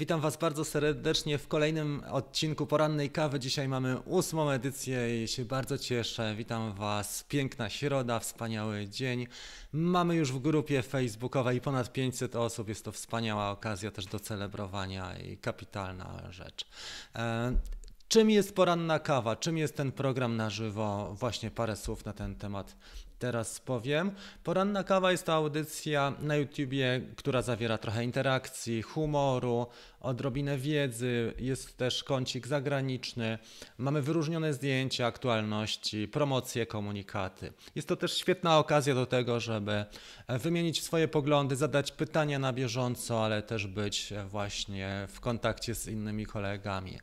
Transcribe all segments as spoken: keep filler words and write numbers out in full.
Witam Was bardzo serdecznie w kolejnym odcinku Porannej Kawy. Dzisiaj mamy ósmą edycję i się bardzo cieszę. Witam Was. Piękna środa, wspaniały dzień. Mamy już w grupie facebookowej ponad pięćset osób. Jest to wspaniała okazja też do celebrowania i kapitalna rzecz. E Czym jest Poranna Kawa? Czym jest ten program na żywo? Właśnie parę słów na ten temat teraz powiem. Poranna Kawa jest to audycja na YouTubie, która zawiera trochę interakcji, humoru, odrobinę wiedzy, jest też kącik zagraniczny, mamy wyróżnione zdjęcia, aktualności, promocje, komunikaty. Jest to też świetna okazja do tego, żeby wymienić swoje poglądy, zadać pytania na bieżąco, ale też być właśnie w kontakcie z innymi kolegami.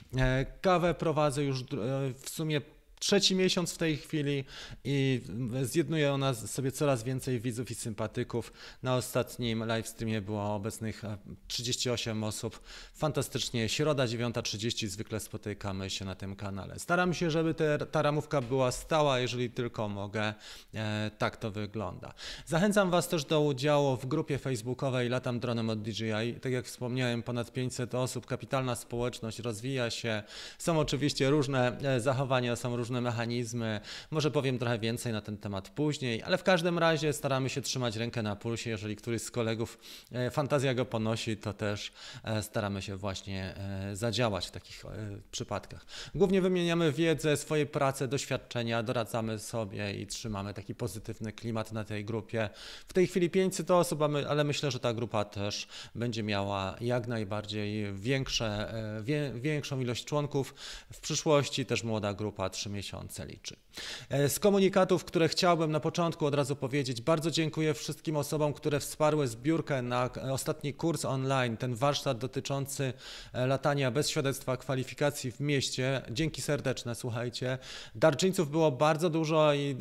Kawę prowadzę już w sumie trzeci miesiąc w tej chwili i zjednuje ona sobie coraz więcej widzów i sympatyków. Na ostatnim livestreamie było obecnych trzydzieści osiem osób. Fantastycznie. Środa dziewiąta trzydzieści zwykle spotykamy się na tym kanale. Staram się, żeby te, ta ramówka była stała, jeżeli tylko mogę. E, tak to wygląda. Zachęcam Was też do udziału w grupie facebookowej Latam Dronem od D J I. Tak jak wspomniałem, ponad pięćset osób, kapitalna społeczność, rozwija się. Są oczywiście różne zachowania, są różne różne mechanizmy, może powiem trochę więcej na ten temat później, ale w każdym razie staramy się trzymać rękę na pulsie. Jeżeli któryś z kolegów fantazja go ponosi, to też staramy się właśnie zadziałać w takich przypadkach. Głównie wymieniamy wiedzę, swoje prace, doświadczenia, doradzamy sobie i trzymamy taki pozytywny klimat na tej grupie. W tej chwili pięćset osób, ale myślę, że ta grupa też będzie miała jak najbardziej większe, wie, większą ilość członków. W przyszłości też młoda grupa trzy miesiące liczy. Z komunikatów, które chciałbym na początku od razu powiedzieć, bardzo dziękuję wszystkim osobom, które wsparły zbiórkę na ostatni kurs online, ten warsztat dotyczący latania bez świadectwa kwalifikacji w mieście. Dzięki serdeczne, słuchajcie. Darczyńców było bardzo dużo i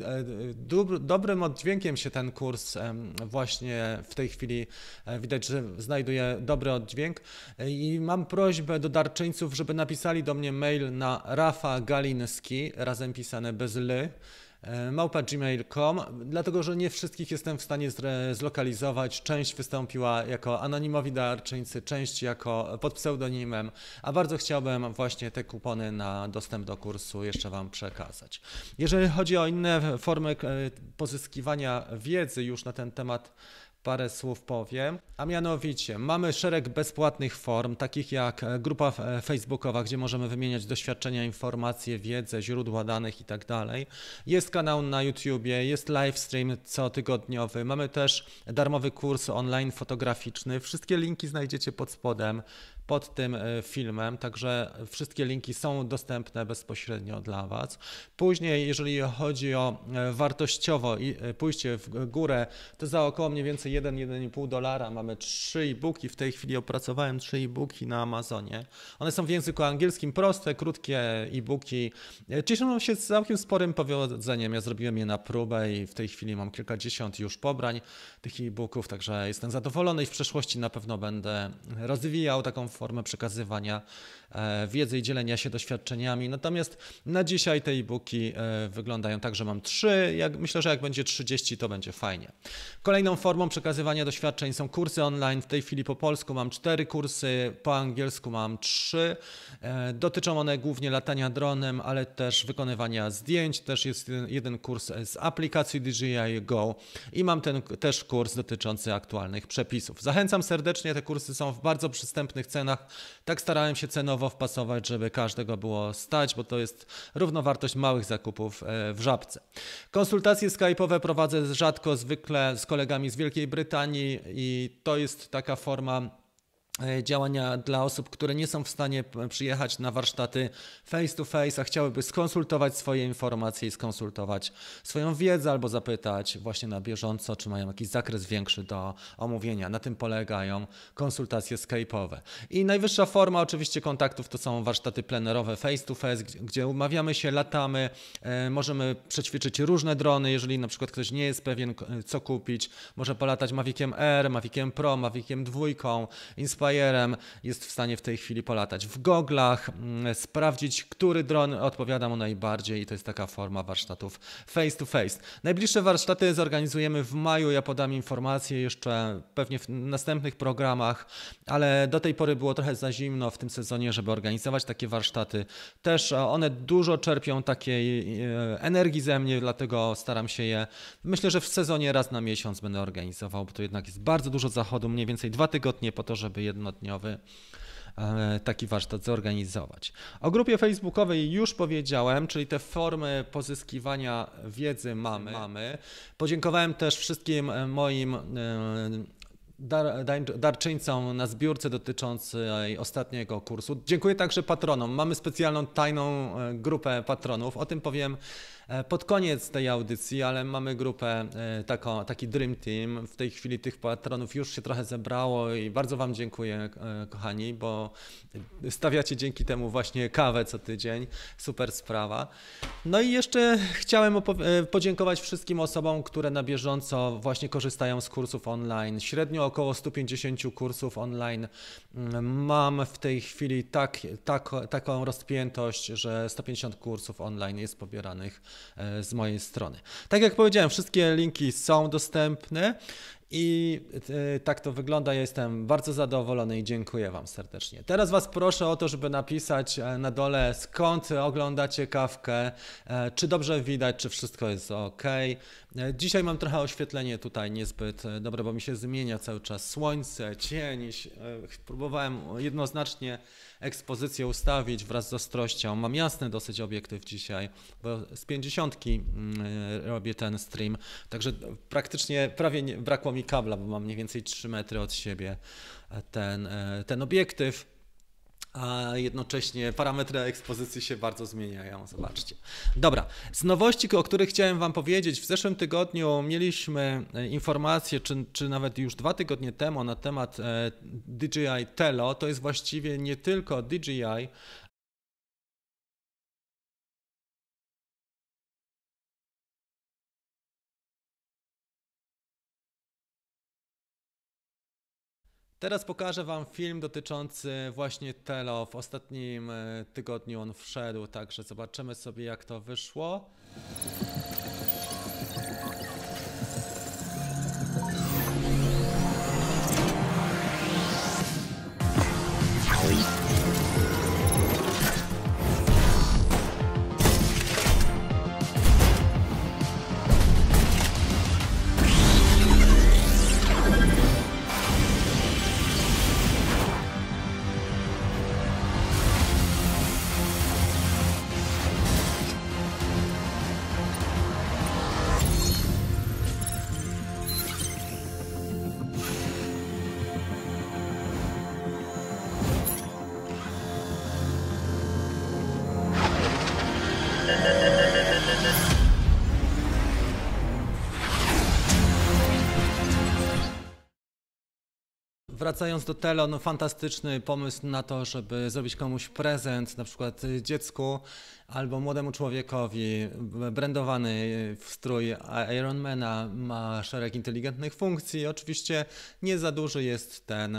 dobrym oddźwiękiem się ten kurs właśnie w tej chwili widać, że znajduje dobry oddźwięk i mam prośbę do darczyńców, żeby napisali do mnie mail na Rafa Galinski, razem pisane bez ly, małpa gmail kropka com, dlatego że nie wszystkich jestem w stanie zlokalizować. Część wystąpiła jako anonimowi darczyńcy, część jako pod pseudonimem, a bardzo chciałbym właśnie te kupony na dostęp do kursu jeszcze Wam przekazać. Jeżeli chodzi o inne formy pozyskiwania wiedzy już na ten temat, parę słów powiem, a mianowicie mamy szereg bezpłatnych form, takich jak grupa facebookowa, gdzie możemy wymieniać doświadczenia, informacje, wiedzę, źródła danych i tak dalej. Jest kanał na YouTubie, jest livestream cotygodniowy, mamy też darmowy kurs online fotograficzny. Wszystkie linki znajdziecie pod spodem, pod tym filmem, także wszystkie linki są dostępne bezpośrednio dla Was. Później, jeżeli chodzi o wartościowo pójście w górę, to za około mniej więcej jeden do jeden i pół dolara mamy trzy e-booki. W tej chwili opracowałem trzy e-booki na Amazonie. One są w języku angielskim, proste, krótkie e-booki. Cieszą się całkiem sporym powodzeniem. Ja zrobiłem je na próbę i w tej chwili mam kilkadziesiąt już pobrań tych e-booków, także jestem zadowolony i w przyszłości na pewno będę rozwijał taką formę przekazywania wiedzy i dzielenia się doświadczeniami. Natomiast na dzisiaj te e-booki wyglądają tak, że mam trzy. Jak, myślę, że jak będzie trzydzieści, to będzie fajnie. Kolejną formą przekazywania doświadczeń są kursy online. W tej chwili po polsku mam cztery kursy, po angielsku mam trzy. Dotyczą one głównie latania dronem, ale też wykonywania zdjęć. Też jest jeden kurs z aplikacji D J I Go i mam ten też kurs dotyczący aktualnych przepisów. Zachęcam serdecznie, te kursy są w bardzo przystępnych cenach. Tak starałem się cenowo wpasować, żeby każdego było stać, bo to jest równowartość małych zakupów w Żabce. Konsultacje skype'owe prowadzę rzadko, zwykle z kolegami z Wielkiej Brytanii i to jest taka forma działania dla osób, które nie są w stanie przyjechać na warsztaty face to face, a chciałyby skonsultować swoje informacje i skonsultować swoją wiedzę albo zapytać właśnie na bieżąco, czy mają jakiś zakres większy do omówienia. Na tym polegają konsultacje skype'owe. I najwyższa forma oczywiście kontaktów to są warsztaty plenerowe face to face, gdzie umawiamy się, latamy, możemy przećwiczyć różne drony, jeżeli na przykład ktoś nie jest pewien co kupić, może polatać Maviciem Air, Maviciem Pro, Maviciem dwa, Inspire Inspirem, jest w stanie w tej chwili polatać w goglach, sprawdzić, który dron odpowiada mu najbardziej i to jest taka forma warsztatów face to face. Najbliższe warsztaty zorganizujemy w maju, ja podam informacje jeszcze pewnie w następnych programach, ale do tej pory było trochę za zimno w tym sezonie, żeby organizować takie warsztaty. Też one dużo czerpią takiej energii ze mnie, dlatego staram się je, myślę, że w sezonie raz na miesiąc będę organizował, bo to jednak jest bardzo dużo zachodu, mniej więcej dwa tygodnie po to, żeby jednodniowy taki warsztat zorganizować. O grupie facebookowej już powiedziałem, czyli te formy pozyskiwania wiedzy mamy. mamy. Podziękowałem też wszystkim moim Dar, darczyńcom na zbiórce dotyczącej ostatniego kursu. Dziękuję także patronom. Mamy specjalną tajną grupę patronów. O tym powiem pod koniec tej audycji, ale mamy grupę, taką, taki Dream Team. W tej chwili tych patronów już się trochę zebrało i bardzo Wam dziękuję, kochani, bo stawiacie dzięki temu właśnie kawę co tydzień. Super sprawa. No i jeszcze chciałem podziękować wszystkim osobom, które na bieżąco właśnie korzystają z kursów online. Średnio około sto pięćdziesiąt kursów online. Mam w tej chwili tak, tak, taką rozpiętość, że sto pięćdziesiąt kursów online jest pobieranych z mojej strony. Tak jak powiedziałem, wszystkie linki są dostępne i tak to wygląda. Ja jestem bardzo zadowolony i dziękuję Wam serdecznie. Teraz Was proszę o to, żeby napisać na dole, skąd oglądacie kawkę, czy dobrze widać, czy wszystko jest ok. Dzisiaj mam trochę oświetlenie tutaj niezbyt dobre, bo mi się zmienia cały czas słońce, cień. Próbowałem jednoznacznie ekspozycję ustawić wraz z ostrością. Mam jasny dosyć obiektyw dzisiaj, bo z pięćdziesiątki robię ten stream, także praktycznie prawie nie, brakło mi kabla, bo mam mniej więcej trzy metry od siebie ten, ten obiektyw, a jednocześnie parametry ekspozycji się bardzo zmieniają, zobaczcie. Dobra, z nowości, o których chciałem Wam powiedzieć, w zeszłym tygodniu mieliśmy informację, czy, czy nawet już dwa tygodnie temu na temat D J I Tello. To jest właściwie nie tylko D J I, Teraz pokażę Wam film dotyczący właśnie Tello. W ostatnim tygodniu on wszedł, także zobaczymy sobie, jak to wyszło. Wracając do Tello, no fantastyczny pomysł na to, żeby zrobić komuś prezent, na przykład dziecku albo młodemu człowiekowi. Brandowany w strój Ironmana, ma szereg inteligentnych funkcji. Oczywiście nie za duży jest ten,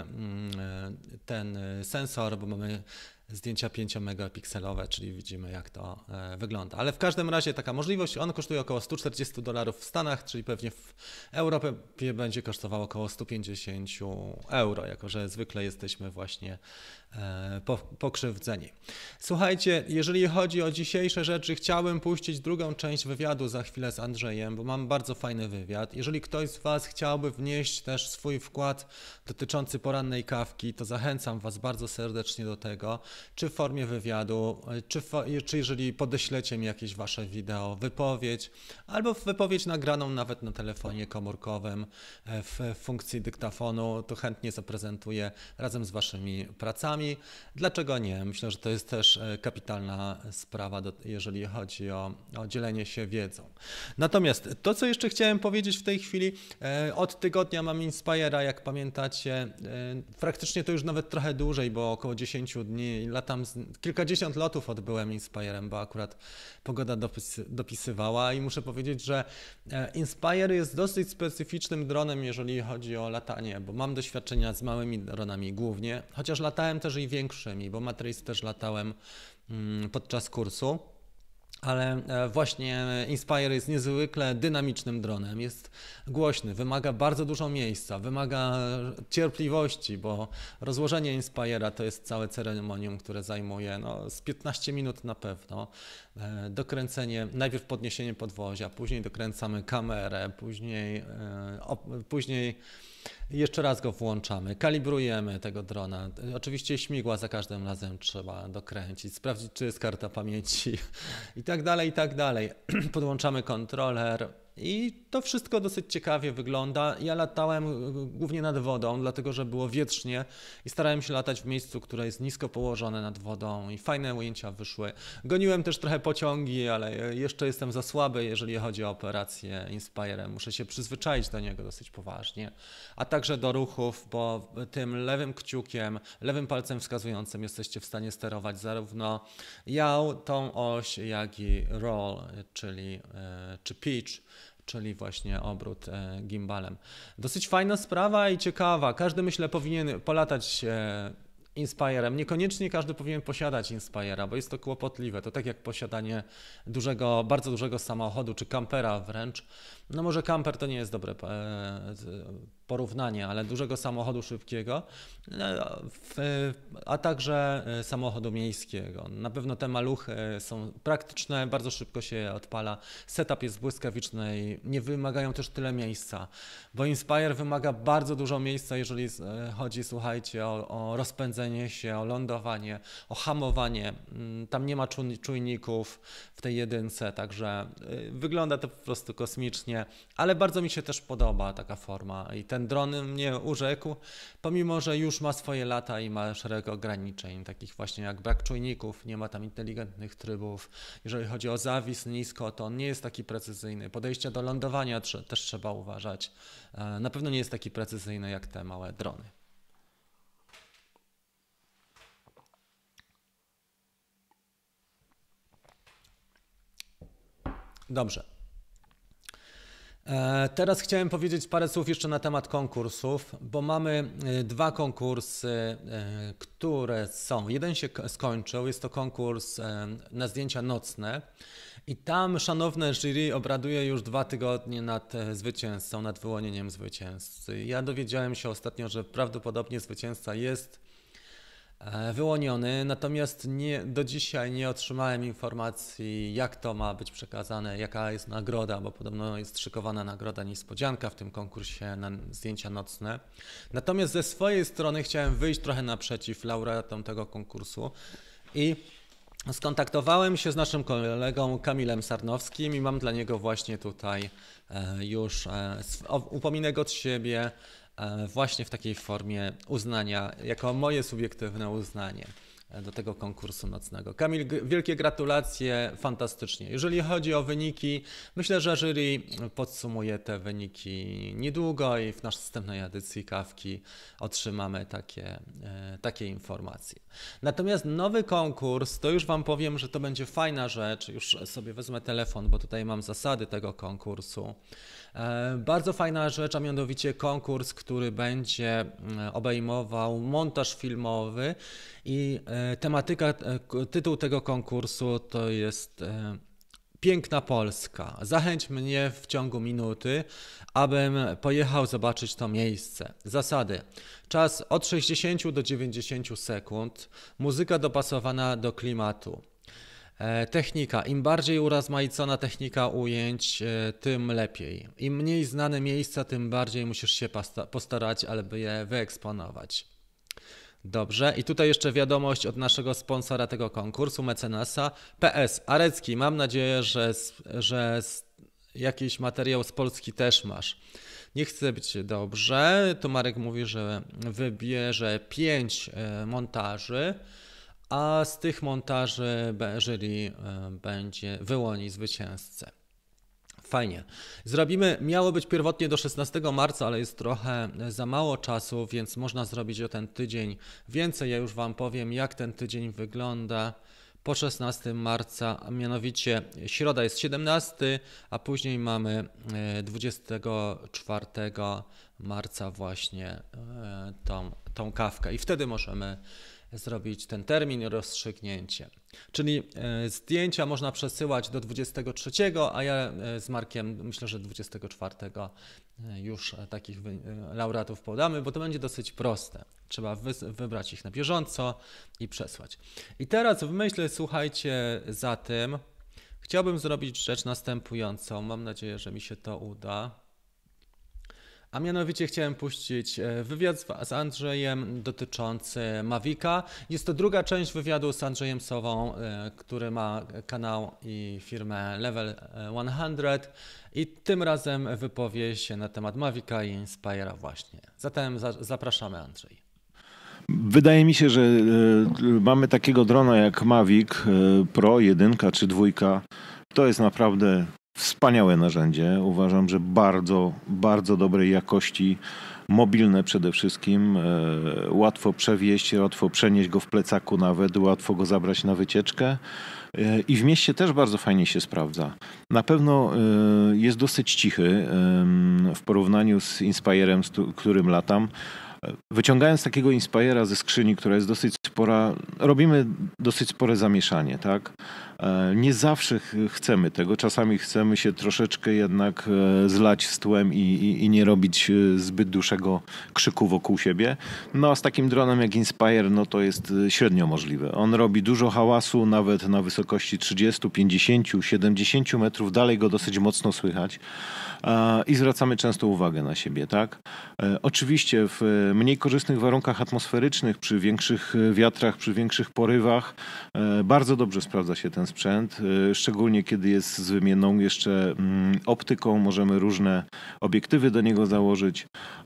ten sensor, bo mamy zdjęcia pięciomegapikselowe, czyli widzimy, jak to e, wygląda. Ale w każdym razie taka możliwość, on kosztuje około sto czterdzieści dolarów w Stanach, czyli pewnie w Europie będzie kosztował około sto pięćdziesiąt euro, jako że zwykle jesteśmy właśnie e, po, pokrzywdzeni. Słuchajcie, jeżeli chodzi o dzisiejsze rzeczy, chciałbym puścić drugą część wywiadu za chwilę z Andrzejem, bo mam bardzo fajny wywiad. Jeżeli ktoś z Was chciałby wnieść też swój wkład dotyczący porannej kawki, to zachęcam Was bardzo serdecznie do tego, czy w formie wywiadu, czy, czy jeżeli podeślecie mi jakieś Wasze wideo, wypowiedź, albo wypowiedź nagraną nawet na telefonie komórkowym w funkcji dyktafonu, to chętnie zaprezentuję razem z Waszymi pracami. Dlaczego nie? Myślę, że to jest też kapitalna sprawa, jeżeli chodzi o, o dzielenie się wiedzą. Natomiast to, co jeszcze chciałem powiedzieć w tej chwili, od tygodnia mam Inspira, jak pamiętacie, praktycznie to już nawet trochę dłużej, bo około dziesięć dni i latam, z, kilkadziesiąt lotów odbyłem Inspirem, bo akurat pogoda dopis, dopisywała i muszę powiedzieć, że Inspire jest dosyć specyficznym dronem, jeżeli chodzi o latanie, bo mam doświadczenia z małymi dronami głównie, chociaż latałem też i większymi, bo Matrix też latałem mm, podczas kursu. Ale właśnie Inspire jest niezwykle dynamicznym dronem, jest głośny, wymaga bardzo dużo miejsca, wymaga cierpliwości, bo rozłożenie Inspire'a to jest całe ceremonium, które zajmuje no, z piętnaście minut na pewno. Dokręcenie, najpierw podniesienie podwozia, później dokręcamy kamerę, później, później jeszcze raz go włączamy, kalibrujemy tego drona. Oczywiście śmigła za każdym razem trzeba dokręcić, sprawdzić, czy jest karta pamięci i tak dalej, i tak dalej. Podłączamy kontroler i to wszystko dosyć ciekawie wygląda. Ja latałem głównie nad wodą, dlatego że było wietrznie i starałem się latać w miejscu, które jest nisko położone nad wodą i fajne ujęcia wyszły. Goniłem też trochę pociągi, ale jeszcze jestem za słaby, jeżeli chodzi o operację Inspire. Muszę się przyzwyczaić do niego dosyć poważnie, a także do ruchów, bo tym lewym kciukiem, lewym palcem wskazującym jesteście w stanie sterować zarówno jaw, tą oś, jak i roll, czyli czy pitch, czyli właśnie obrót gimbalem. Dosyć fajna sprawa i ciekawa. Każdy, myślę, powinien polatać Inspirem. Niekoniecznie każdy powinien posiadać Inspira, bo jest to kłopotliwe. To tak jak posiadanie dużego, bardzo dużego samochodu, czy kampera wręcz. No może kamper to nie jest dobre porównanie, ale dużego samochodu szybkiego, a także samochodu miejskiego. Na pewno te maluchy są praktyczne, bardzo szybko się je odpala. Setup jest błyskawiczny i nie wymagają też tyle miejsca, bo Inspire wymaga bardzo dużo miejsca, jeżeli chodzi, słuchajcie, o, o rozpędzenie się, o lądowanie, o hamowanie. Tam nie ma czujników w tej jedynce, także wygląda to po prostu kosmicznie, ale bardzo mi się też podoba taka forma i ten dron mnie urzekł, pomimo że już ma swoje lata i ma szereg ograniczeń, takich właśnie jak brak czujników, nie ma tam inteligentnych trybów. Jeżeli chodzi o zawis nisko, to on nie jest taki precyzyjny. Podejście do lądowania też trzeba uważać. Na pewno nie jest taki precyzyjny jak te małe drony. Dobrze. Teraz chciałem powiedzieć parę słów jeszcze na temat konkursów, bo mamy dwa konkursy, które są. Jeden się skończył, jest to konkurs na zdjęcia nocne i tam szanowne jury obraduje już dwa tygodnie nad zwycięzcą, nad wyłonieniem zwycięzcy. Ja dowiedziałem się ostatnio, że prawdopodobnie zwycięzca jest wyłoniony, natomiast nie, do dzisiaj nie otrzymałem informacji, jak to ma być przekazane, jaka jest nagroda, bo podobno jest szykowana nagroda niespodzianka w tym konkursie na zdjęcia nocne. Natomiast ze swojej strony chciałem wyjść trochę naprzeciw laureatom tego konkursu i skontaktowałem się z naszym kolegą Kamilem Sarnowskim i mam dla niego właśnie tutaj już upominek od siebie, właśnie w takiej formie uznania, jako moje subiektywne uznanie do tego konkursu nocnego. Kamil, wielkie gratulacje, fantastycznie. Jeżeli chodzi o wyniki, myślę, że jury podsumuje te wyniki niedługo i w następnej edycji Kawki otrzymamy takie, takie informacje. Natomiast nowy konkurs, to już Wam powiem, że to będzie fajna rzecz, już sobie wezmę telefon, bo tutaj mam zasady tego konkursu. Bardzo fajna rzecz, a mianowicie konkurs, który będzie obejmował montaż filmowy i tematyka, tytuł tego konkursu to jest Piękna Polska. Zachęć mnie w ciągu minuty, abym pojechał zobaczyć to miejsce. Zasady. Czas od sześćdziesięciu do dziewięćdziesięciu sekund. Muzyka dopasowana do klimatu. Technika. Im bardziej urozmaicona technika ujęć, tym lepiej. Im mniej znane miejsca, tym bardziej musisz się postarać, aby je wyeksponować. Dobrze. I tutaj jeszcze wiadomość od naszego sponsora tego konkursu, mecenasa. P S. Arecki, mam nadzieję, że, że jakiś materiał z Polski też masz. Nie chcę być dobrze. Tu Marek mówi, że wybierze pięć montaży, a z tych montaży jury będzie wyłoni zwycięzcę. Fajnie. Zrobimy, miało być pierwotnie do szesnastego marca, ale jest trochę za mało czasu, więc można zrobić o ten tydzień więcej. Ja już Wam powiem, jak ten tydzień wygląda po szesnastego marca, a mianowicie środa jest siedemnastego, a później mamy dwudziestego czwartego marca właśnie tą, tą kawkę i wtedy możemy zrobić ten termin, rozstrzygnięcie. Czyli zdjęcia można przesyłać do dwudziestego trzeciego, a ja z Markiem myślę, że dwudziestego czwartego już takich laureatów podamy, bo to będzie dosyć proste. Trzeba wybrać ich na bieżąco i przesłać. I teraz w myśl, słuchajcie, za tym chciałbym zrobić rzecz następującą. Mam nadzieję, że mi się to uda. A mianowicie chciałem puścić wywiad z Andrzejem dotyczący Mavica. Jest to druga część wywiadu z Andrzejem Sową, który ma kanał i firmę Level sto i tym razem wypowie się na temat Mavica i Inspire'a właśnie. Zatem zapraszamy, Andrzej. Wydaje mi się, że mamy takiego drona jak Mavic Pro jeden czy dwa. To jest naprawdę wspaniałe narzędzie. Uważam, że bardzo, bardzo dobrej jakości, mobilne przede wszystkim. Łatwo przewieźć, łatwo przenieść go w plecaku nawet, łatwo go zabrać na wycieczkę. I w mieście też bardzo fajnie się sprawdza. Na pewno jest dosyć cichy w porównaniu z Inspire'em, z którym latam. Wyciągając takiego Inspire'a ze skrzyni, która jest dosyć spora, robimy dosyć spore zamieszanie, tak? Nie zawsze chcemy tego, czasami chcemy się troszeczkę jednak zlać z tłem i, i, i nie robić zbyt dłuższego krzyku wokół siebie. No a z takim dronem jak Inspire, no to jest średnio możliwe. On robi dużo hałasu, nawet na wysokości trzydziestu, pięćdziesięciu, siedemdziesięciu metrów, dalej go dosyć mocno słychać. I zwracamy często uwagę na siebie, tak? Oczywiście w mniej korzystnych warunkach atmosferycznych, przy większych wiatrach, przy większych porywach bardzo dobrze sprawdza się ten sprzęt, szczególnie kiedy jest z wymienną jeszcze optyką, możemy różne obiektywy do niego założyć.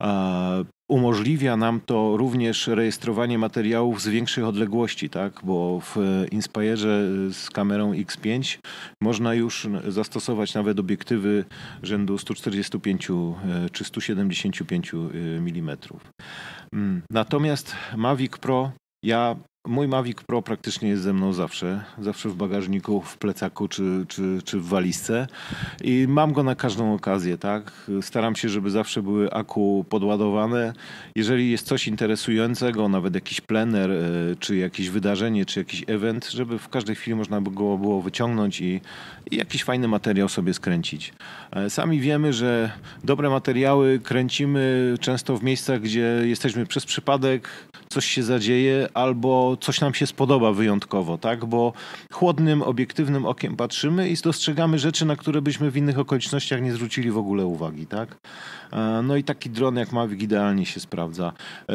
Umożliwia nam to również rejestrowanie materiałów z większych odległości, tak? Bo w Inspire'ze z kamerą X pięć można już zastosować nawet obiektywy rzędu stu czterdziestu pięciu czy stu siedemdziesięciu pięciu milimetrów. Natomiast Mavic Pro, ja Mój Mavic Pro praktycznie jest ze mną zawsze, zawsze w bagażniku, w plecaku czy, czy, czy w walizce i mam go na każdą okazję, tak? Staram się, żeby zawsze były akku podładowane. Jeżeli jest coś interesującego, nawet jakiś plener, czy jakieś wydarzenie, czy jakiś event, żeby w każdej chwili można by go było wyciągnąć i, i jakiś fajny materiał sobie skręcić. Sami wiemy, że dobre materiały kręcimy często w miejscach, gdzie jesteśmy przez przypadek, coś się zadzieje albo coś nam się spodoba wyjątkowo, tak? Bo chłodnym, obiektywnym okiem patrzymy i dostrzegamy rzeczy, na które byśmy w innych okolicznościach nie zwrócili w ogóle uwagi, tak? No i taki dron jak Mavic idealnie się sprawdza.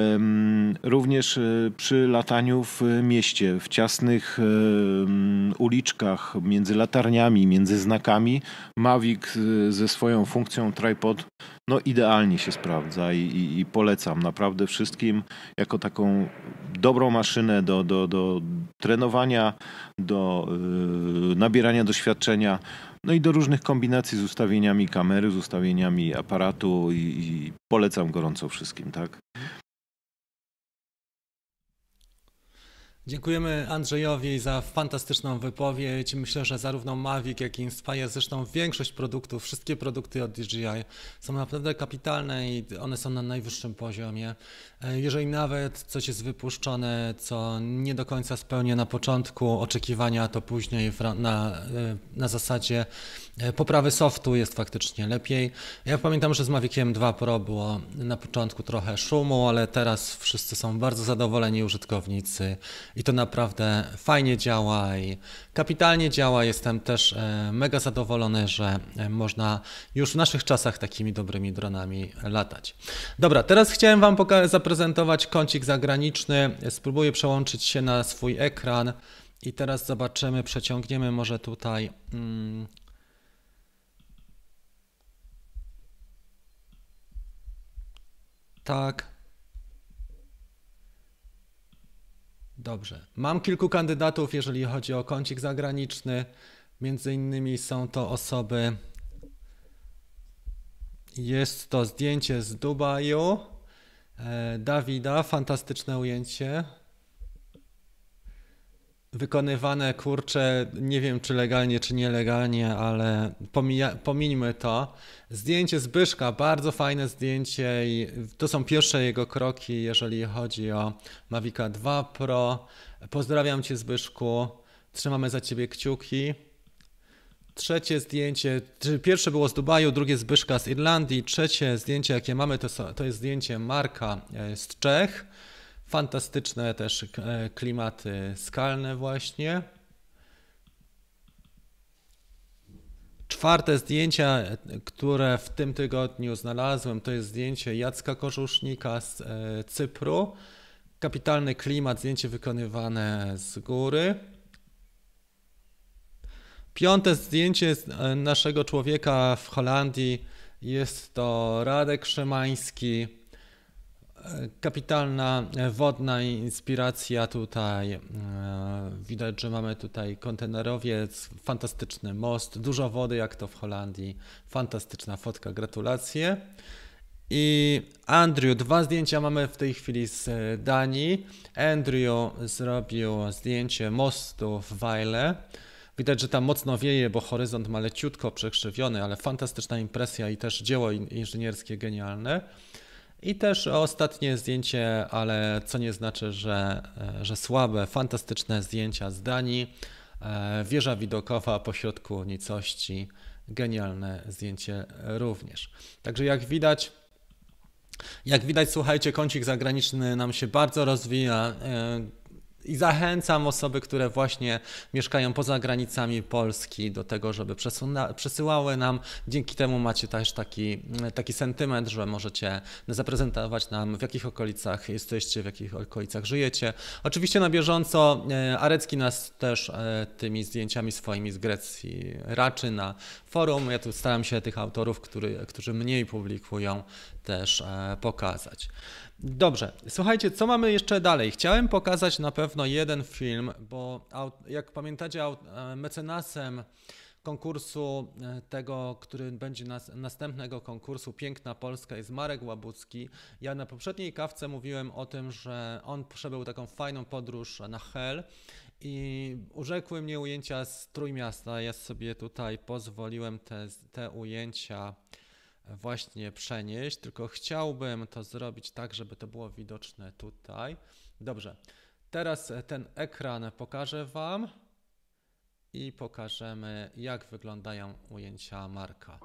Również przy lataniu w mieście, w ciasnych uliczkach, między latarniami, między znakami, Mavic ze swoją funkcją tripod no idealnie się sprawdza i, i, i polecam naprawdę wszystkim jako taką dobrą maszynę do, do, do trenowania, do yy, nabierania doświadczenia, no i do różnych kombinacji z ustawieniami kamery, z ustawieniami aparatu i, i polecam gorąco wszystkim, tak? Dziękujemy Andrzejowi za fantastyczną wypowiedź. Myślę, że zarówno Mavic, jak i Inspire, zresztą większość produktów, wszystkie produkty od D J I są naprawdę kapitalne i one są na najwyższym poziomie. Jeżeli nawet coś jest wypuszczone, co nie do końca spełnia na początku oczekiwania, to później na, na zasadzie poprawy softu jest faktycznie lepiej. Ja pamiętam, że z Maviciem dwa Pro było na początku trochę szumu, ale teraz wszyscy są bardzo zadowoleni użytkownicy. I to naprawdę fajnie działa i kapitalnie działa. Jestem też mega zadowolony, że można już w naszych czasach takimi dobrymi dronami latać. Dobra, teraz chciałem Wam zaprezentować kącik zagraniczny. Spróbuję przełączyć się na swój ekran i teraz zobaczymy, przeciągniemy może tutaj... Hmm, tak. Dobrze. Mam kilku kandydatów, jeżeli chodzi o kącik zagraniczny. Między innymi są to osoby Jest to zdjęcie z Dubaju e, Dawida, fantastyczne ujęcie. Wykonywane, kurczę, nie wiem czy legalnie, czy nielegalnie, ale pomija, pomińmy to. Zdjęcie Zbyszka, bardzo fajne zdjęcie i to są pierwsze jego kroki, jeżeli chodzi o Mavica dwa Pro. Pozdrawiam Cię, Zbyszku, trzymamy za Ciebie kciuki. Trzecie zdjęcie, pierwsze było z Dubaju, drugie Zbyszka z Irlandii, trzecie zdjęcie jakie mamy to, to jest zdjęcie Marka z Czech. Fantastyczne też klimaty skalne właśnie. Czwarte zdjęcie, które w tym tygodniu znalazłem, to jest zdjęcie Jacka Korzusznika z Cypru. Kapitalny klimat, zdjęcie wykonywane z góry. Piąte zdjęcie naszego człowieka w Holandii jest to Radek Szymański. Kapitalna wodna inspiracja tutaj. Widać, że mamy tutaj kontenerowiec, fantastyczny most, dużo wody jak to w Holandii. Fantastyczna fotka, gratulacje. I Andrew, dwa zdjęcia mamy w tej chwili z Danii. Andrew zrobił zdjęcie mostu w Weile. Widać, że tam mocno wieje, bo horyzont ma leciutko przekrzywiony, ale fantastyczna impresja i też dzieło inżynierskie genialne. I też ostatnie zdjęcie, ale co nie znaczy, że, że słabe, fantastyczne zdjęcia z Danii. Wieża widokowa pośrodku nicości, genialne zdjęcie również. Także jak widać, jak widać, słuchajcie, kącik zagraniczny nam się bardzo rozwija. I zachęcam osoby, które właśnie mieszkają poza granicami Polski do tego, żeby przesyłały nam. Dzięki temu macie też taki, taki sentyment, że możecie zaprezentować nam, w jakich okolicach jesteście, w jakich okolicach żyjecie. Oczywiście na bieżąco Arecki nas też tymi zdjęciami swoimi z Grecji raczy na forum. Ja tu staram się tych autorów, który, którzy mniej publikują, też pokazać. Dobrze, słuchajcie, co mamy jeszcze dalej? Chciałem pokazać na pewno jeden film, bo jak pamiętacie, mecenasem konkursu tego, który będzie nas, następnego konkursu Piękna Polska jest Marek Łabucki. Ja na poprzedniej kawce mówiłem o tym, że on przebył taką fajną podróż na Hel i urzekły mnie ujęcia z Trójmiasta. Ja sobie tutaj pozwoliłem te, te ujęcia właśnie przenieść, tylko chciałbym to zrobić tak, żeby to było widoczne tutaj. Dobrze, teraz ten ekran pokażę Wam i pokażemy, jak wyglądają ujęcia Marka.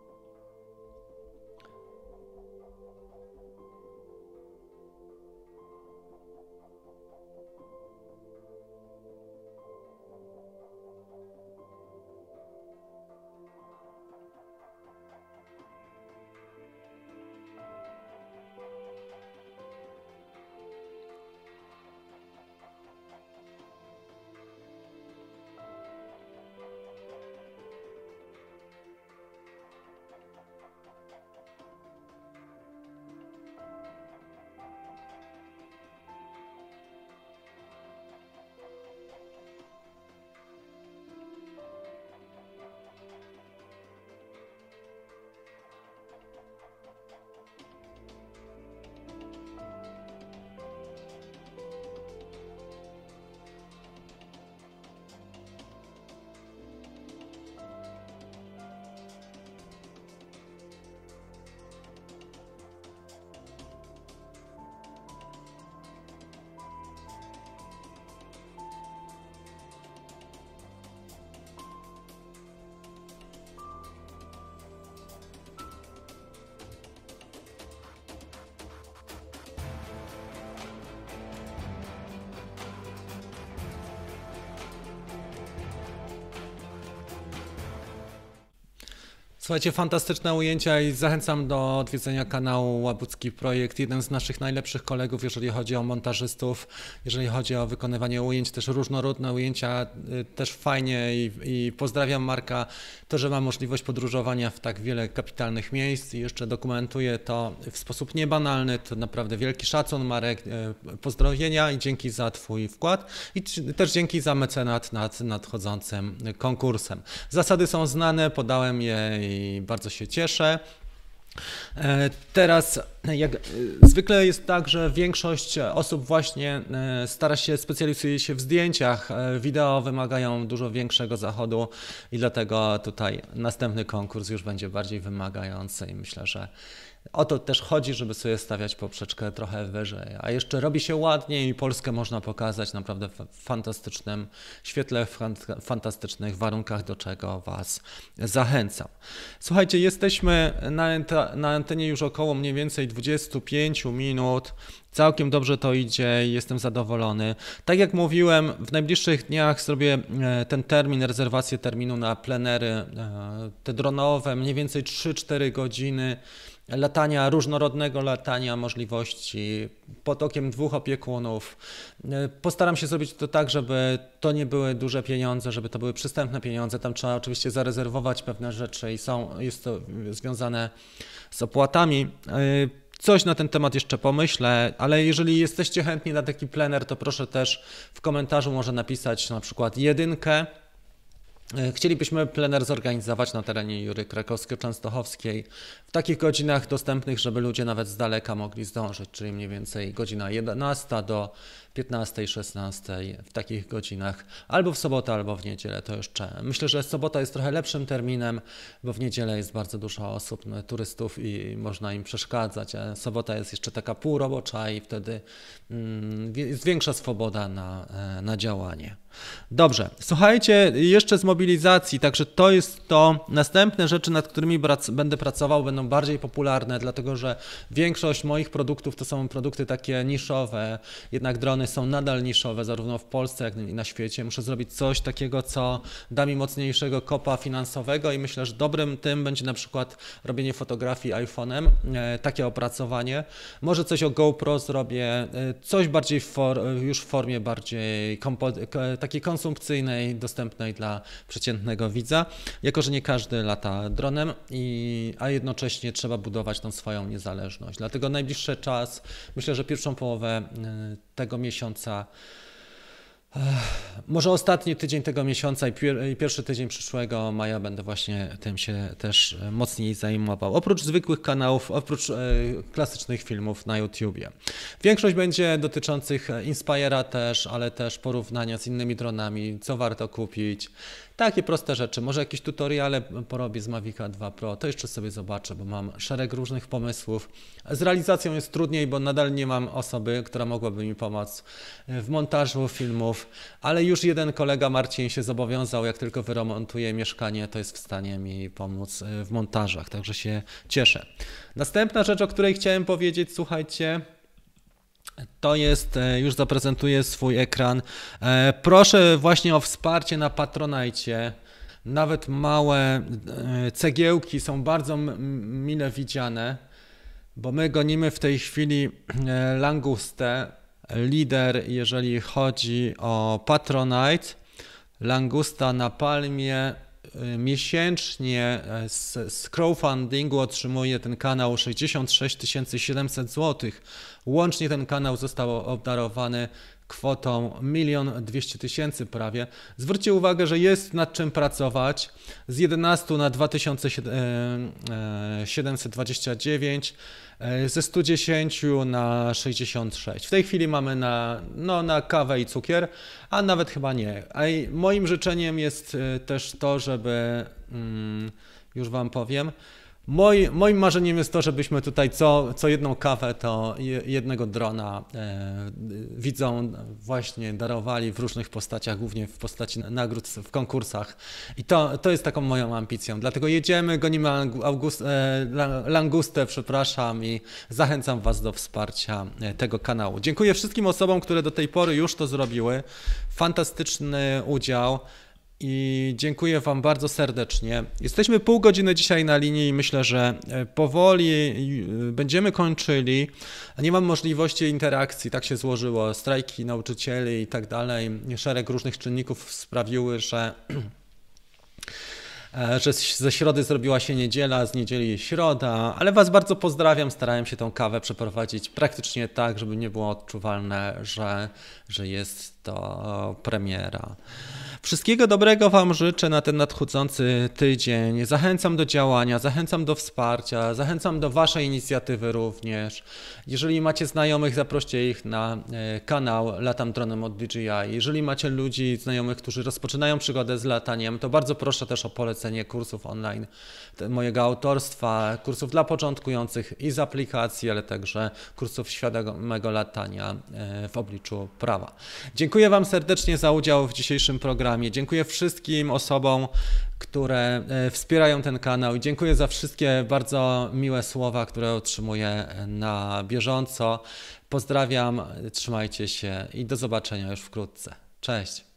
Słuchajcie, fantastyczne ujęcia i zachęcam do odwiedzenia kanału Łabucki Projekt. Jeden z naszych najlepszych kolegów, jeżeli chodzi o montażystów, jeżeli chodzi o wykonywanie ujęć, też różnorodne ujęcia, też fajnie i, i pozdrawiam Marka, to, że ma możliwość podróżowania w tak wiele kapitalnych miejsc i jeszcze dokumentuje to w sposób niebanalny, to naprawdę wielki szacun, Marek, pozdrowienia i dzięki za Twój wkład i też dzięki za mecenat nad nadchodzącym konkursem. Zasady są znane, podałem je i bardzo się cieszę. Teraz jak zwykle jest tak, że większość osób właśnie stara się, specjalizuje się w zdjęciach. Wideo wymagają dużo większego zachodu i dlatego tutaj następny konkurs już będzie bardziej wymagający i myślę, że o to też chodzi, żeby sobie stawiać poprzeczkę trochę wyżej. A jeszcze robi się ładniej i Polskę można pokazać naprawdę w fantastycznym świetle, w fantastycznych warunkach, do czego Was zachęcam. Słuchajcie, jesteśmy na, na antenie już około mniej więcej dwadzieścia pięć minut. Całkiem dobrze to idzie i jestem zadowolony. Tak jak mówiłem, w najbliższych dniach zrobię ten termin, rezerwację terminu na plenery, te dronowe, mniej więcej trzy cztery godziny latania, różnorodnego latania, możliwości pod okiem dwóch opiekunów. Postaram się zrobić to tak, żeby to nie były duże pieniądze, żeby to były przystępne pieniądze. Tam trzeba oczywiście zarezerwować pewne rzeczy i są, jest to związane z opłatami. Coś na ten temat jeszcze pomyślę, ale jeżeli jesteście chętni na taki plener, to proszę też w komentarzu może napisać na przykład jedynkę. Chcielibyśmy plener zorganizować na terenie Jury Krakowsko-Częstochowskiej w takich godzinach dostępnych, żeby ludzie nawet z daleka mogli zdążyć, czyli mniej więcej godzina jedenasta do piętnastej, szesnastej, w takich godzinach, albo w sobotę, albo w niedzielę, to jeszcze. Myślę, że sobota jest trochę lepszym terminem, bo w niedzielę jest bardzo dużo osób, no, turystów i można im przeszkadzać, a sobota jest jeszcze taka półrobocza i wtedy mm, jest większa swoboda na, na działanie. Dobrze, słuchajcie, jeszcze z mobilizacji, także to jest to, następne rzeczy, nad którymi prac, będę pracował, będą bardziej popularne, dlatego że większość moich produktów to są produkty takie niszowe, jednak drony są nadal niszowe, zarówno w Polsce, jak i na świecie. Muszę zrobić coś takiego, co da mi mocniejszego kopa finansowego i myślę, że dobrym tym będzie na przykład robienie fotografii iPhone'em, e, takie opracowanie. Może coś o GoPro zrobię, e, coś bardziej w for, już w formie bardziej kompo, takiej konsumpcyjnej, dostępnej dla przeciętnego widza, jako że nie każdy lata dronem, i, a jednocześnie trzeba budować tą swoją niezależność. Dlatego najbliższy czas, myślę, że pierwszą połowę tego miesiąca, może ostatni tydzień tego miesiąca i pierwszy tydzień przyszłego maja będę właśnie tym się też mocniej zajmował. Oprócz zwykłych kanałów, oprócz klasycznych filmów na YouTubie. Większość będzie dotyczących Inspire'a też, ale też porównania z innymi dronami, co warto kupić. Takie proste rzeczy, może jakieś tutoriale porobię z Mavica dwa Pro, to jeszcze sobie zobaczę, bo mam szereg różnych pomysłów. Z realizacją jest trudniej, bo nadal nie mam osoby, która mogłaby mi pomóc w montażu filmów, ale już jeden kolega, Marcin, się zobowiązał, jak tylko wyremontuje mieszkanie, to jest w stanie mi pomóc w montażach, także się cieszę. Następna rzecz, o której chciałem powiedzieć, słuchajcie, to jest, już zaprezentuję swój ekran. Proszę właśnie o wsparcie na Patronite. Nawet małe cegiełki są bardzo mile widziane, bo my gonimy w tej chwili Langustę, lider jeżeli chodzi o Patronite. Langusta na Palmie miesięcznie z, z crowdfundingu otrzymuje ten kanał sześćdziesiąt sześć tysięcy siedemset złotych. Łącznie ten kanał został obdarowany kwotą milion dwieście tysięcy prawie. Zwróćcie uwagę, że jest nad czym pracować. Z jedenastu na dwa tysiące siedemset dwadzieścia dziewięć, ze stu dziesięciu na sześćdziesiąt sześć. W tej chwili mamy na, no, na kawę i cukier, a nawet chyba nie. A moim życzeniem jest też to, żeby, już Wam powiem, Moi, moim marzeniem jest to, żebyśmy tutaj co, co jedną kawę, to jednego drona e, widzom właśnie darowali w różnych postaciach, głównie w postaci nagród w konkursach. I to, to jest taką moją ambicją. Dlatego jedziemy, gonimy August, e, Langustę, przepraszam, i zachęcam Was do wsparcia tego kanału. Dziękuję wszystkim osobom, które do tej pory już to zrobiły. Fantastyczny udział. I dziękuję Wam bardzo serdecznie. Jesteśmy pół godziny dzisiaj na linii i myślę, że powoli będziemy kończyli. Nie mam możliwości interakcji, tak się złożyło. Strajki nauczycieli i tak dalej. Szereg różnych czynników sprawiły, że, że ze środy zrobiła się niedziela, z niedzieli środa, ale Was bardzo pozdrawiam. Starałem się tą kawę przeprowadzić praktycznie tak, żeby nie było odczuwalne, że, że jest to premiera. Wszystkiego dobrego Wam życzę na ten nadchodzący tydzień. Zachęcam do działania, zachęcam do wsparcia, zachęcam do Waszej inicjatywy również. Jeżeli macie znajomych, zaproście ich na kanał Latam Dronem od D J I. Jeżeli macie ludzi, znajomych, którzy rozpoczynają przygodę z lataniem, to bardzo proszę też o polecenie kursów online mojego autorstwa, kursów dla początkujących i z aplikacji, ale także kursów świadomego latania w obliczu prawa. Dziękuję Wam serdecznie za udział w dzisiejszym programie. Dziękuję wszystkim osobom, które wspierają ten kanał i dziękuję za wszystkie bardzo miłe słowa, które otrzymuję na bieżąco. Pozdrawiam, trzymajcie się i do zobaczenia już wkrótce. Cześć!